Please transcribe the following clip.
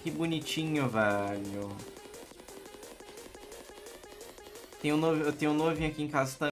Que bonitinho, velho. Eu tenho um novinho aqui em casa